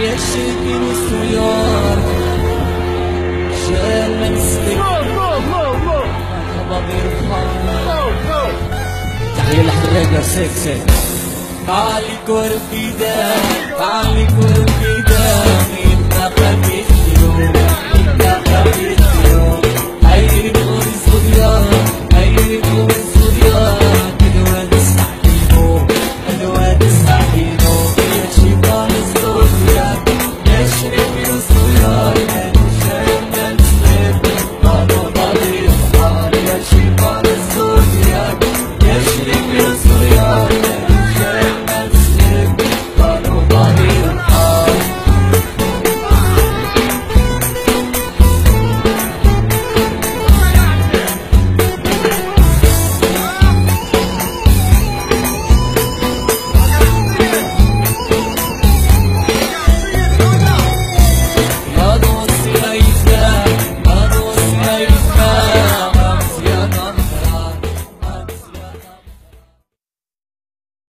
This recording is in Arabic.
يشكي السيار شال مسلك مرحبا بيرحم تحية لحضرتك سكسك تعالي كوربيدا تعالي كوربيدا انت خبيث اليوم انت خبيث